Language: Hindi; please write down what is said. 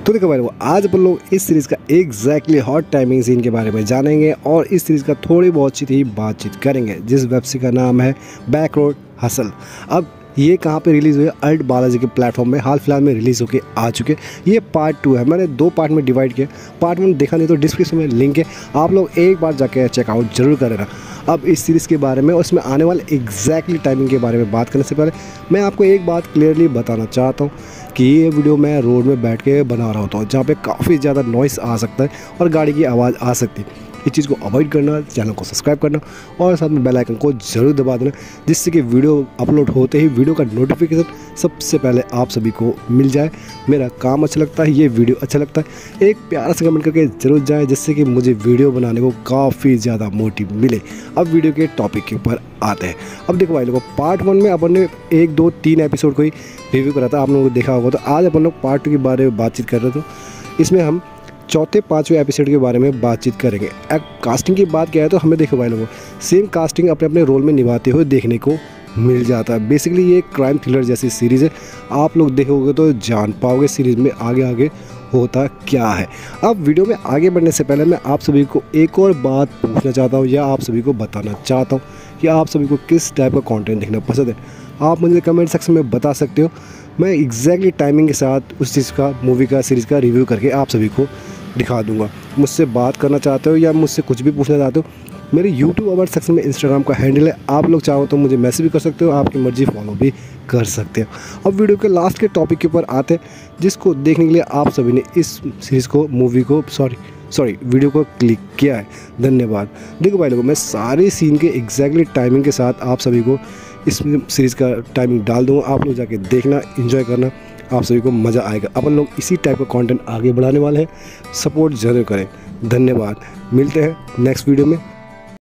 तो देखो भाई लोग, आज अपन लोग इस सीरीज़ का एग्जैक्टली हॉट टाइमिंग सीन के बारे में जानेंगे और इस सीरीज़ का थोड़ी बहुत सी ही बातचीत करेंगे, जिस वेब सीरीज का नाम है बैकरोड हसल। अब ये कहाँ पे रिलीज़ हुई है? अल्ट बालाजी के प्लेटफॉर्म में हाल फिलहाल में रिलीज़ होके आ चुके। ये पार्ट 2 है, मैंने 2 पार्ट में डिवाइड किया। पार्ट 1 देखा नहीं तो डिस्क्रिप्शन में लिंक है, आप लोग एक बार जाके चेकआउट जरूर करें। अब इस सीरीज़ के बारे में और इसमें आने वाले एग्जैक्टली टाइमिंग के बारे में बात करने से पहले मैं आपको एक बात क्लियरली बताना चाहता हूँ कि ये वीडियो मैं रोड में बैठ के बना रहा होता हूँ, जहाँ पे काफ़ी ज़्यादा नॉइस आ सकता है और गाड़ी की आवाज़ आ सकती है। इस चीज़ को अवॉइड करना, चैनल को सब्सक्राइब करना और साथ में बेल आइकन को ज़रूर दबा देना, जिससे कि वीडियो अपलोड होते ही वीडियो का नोटिफिकेशन सबसे पहले आप सभी को मिल जाए। मेरा काम अच्छा लगता है, ये वीडियो अच्छा लगता है, एक प्यारा सा कमेंट करके ज़रूर जाएँ, जिससे कि मुझे वीडियो बनाने को काफ़ी ज़्यादा मोटिव मिले। अब वीडियो के टॉपिक के ऊपर आते हैं। अब देखो भाई लोगों, पार्ट 1 में अपन ने 1, 2, 3 एपिसोड को ही रिव्यू करा था, आप लोगों को देखा होगा। तो आज अपन लोग पार्ट 2 के बारे में बातचीत कर रहे थे। इसमें हम चौथे 5वें एपिसोड के बारे में बातचीत करेंगे। अब कास्टिंग की बात किया है तो हमें देखो भाई लोगों, सेम कास्टिंग अपने अपने रोल में निभाते हुए देखने को मिल जाता है। बेसिकली ये क्राइम थ्रिलर जैसी सीरीज़ है, आप लोग देखोगे तो जान पाओगे सीरीज़ में आगे आगे होता क्या है। अब वीडियो में आगे बढ़ने से पहले मैं आप सभी को एक और बात पूछना चाहता हूँ या आप सभी को बताना चाहता हूँ कि आप सभी को किस टाइप का कंटेंट देखना पसंद है। आप मुझे कमेंट सेक्शन में बता सकते हो, मैं एग्जैक्टली टाइमिंग के साथ उस चीज़ का, मूवी का, सीरीज़ का रिव्यू करके आप सभी को दिखा दूंगा। मुझसे बात करना चाहते हो या मुझसे कुछ भी पूछना चाहते हो, मेरे यूट्यूब अबाउट सेक्शन में इंस्टाग्राम का हैंडल है, आप लोग चाहो तो मुझे मैसेज भी कर सकते हो, आपकी मर्जी फॉलो भी कर सकते हो। अब वीडियो के लास्ट के टॉपिक के ऊपर आते हैं, जिसको देखने के लिए आप सभी ने इस सीरीज़ को, मूवी को, वीडियो को क्लिक किया है। धन्यवाद। देखो भाई लोगों, मैं सारे सीन के एग्जैक्टली टाइमिंग के साथ आप सभी को इस सीरीज़ का टाइमिंग डाल दूँगा, आप लोग जाके देखना, एंजॉय करना, आप सभी को मज़ा आएगा। अपन लोग इसी टाइप का कंटेंट आगे बढ़ाने वाले हैं, सपोर्ट जरूर करें। धन्यवाद, मिलते हैं नेक्स्ट वीडियो में।